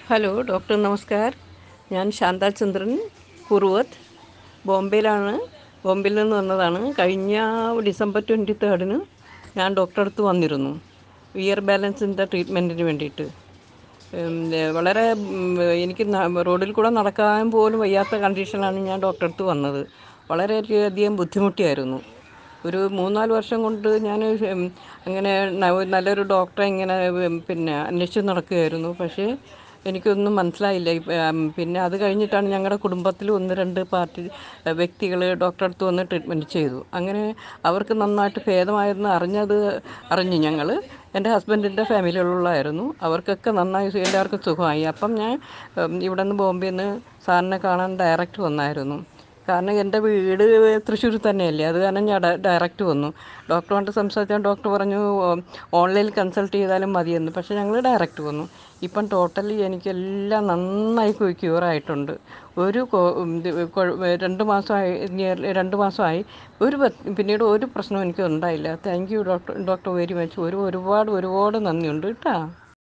Hello doctor നമസ്കാർ. ഞാൻ ശാന്താചന്ദ്രൻ കുറുവത്ത്, ബോംബെയിലാണ്. ബോംബെയിൽ നിന്ന് വന്നതാണ്. കഴിഞ്ഞ ഡിസംബർ 23 ഞാൻ ഡോക്ടറെ അടുത്ത് വന്നിരുന്നു ഇയർ ബാലൻസിൻ്റെ ട്രീറ്റ്മെൻറ്റിന് വേണ്ടിയിട്ട്. വളരെ എനിക്ക് റോഡിൽ കൂടെ നടക്കാൻ പോലും വയ്യാത്ത കണ്ടീഷനാണ് ഞാൻ ഡോക്ടറെ അടുത്ത് വന്നത്. വളരെയധികം ബുദ്ധിമുട്ടിയായിരുന്നു. ഒരു 3-4 വർഷം കൊണ്ട് ഞാൻ അങ്ങനെ നല്ലൊരു ഡോക്ടറെ ഇങ്ങനെ അന്വേഷിച്ച് നടക്കുകയായിരുന്നു. പക്ഷേ എനിക്കൊന്നും മനസ്സിലായില്ല. പിന്നെ അത് കഴിഞ്ഞിട്ടാണ് ഞങ്ങളുടെ കുടുംബത്തിൽ 1-2 വ്യക്തികൾ ഡോക്ടറെ അടുത്ത് വന്ന് ട്രീറ്റ്മെൻറ്റ് ചെയ്തു. അങ്ങനെ അവർക്ക് നന്നായിട്ട് ഭേദമായെന്ന് അറിഞ്ഞു ഞങ്ങൾ. എൻ്റെ ഹസ്ബൻഡിൻ്റെ ഫാമിലിയിലുള്ളതായിരുന്നു. അവർക്കൊക്കെ നന്നായി എല്ലാവർക്കും സുഖമായി. അപ്പം ഞാൻ ഇവിടെ നിന്ന് ബോംബെയിൽ നിന്ന് സാറിനെ കാണാൻ ഡയറക്റ്റ് വന്നായിരുന്നു. കാരണം എൻ്റെ വീട് തൃശ്ശൂർ തന്നെയല്ലേ, അത് കാരണം ഞാൻ ഡയറക്റ്റ് വന്നു. ഡോക്ടറുമായിട്ട് സംസാരിച്ചാൽ ഡോക്ടർ പറഞ്ഞു ഓൺലൈനിൽ കൺസൾട്ട് ചെയ്താലും മതിയെന്ന്. പക്ഷേ ഞങ്ങൾ ഡയറക്റ്റ് വന്നു. ഇപ്പം ടോട്ടലി എനിക്കെല്ലാം നന്നായി ക്യൂറായിട്ടുണ്ട്. ഒരു 2 മാസമായി. പിന്നീട് ഒരു പ്രശ്നവും എനിക്ക് ഉണ്ടായില്ല. Thank you doctor very much. ഒരുപാട് നന്ദിയുണ്ട് കേട്ടോ.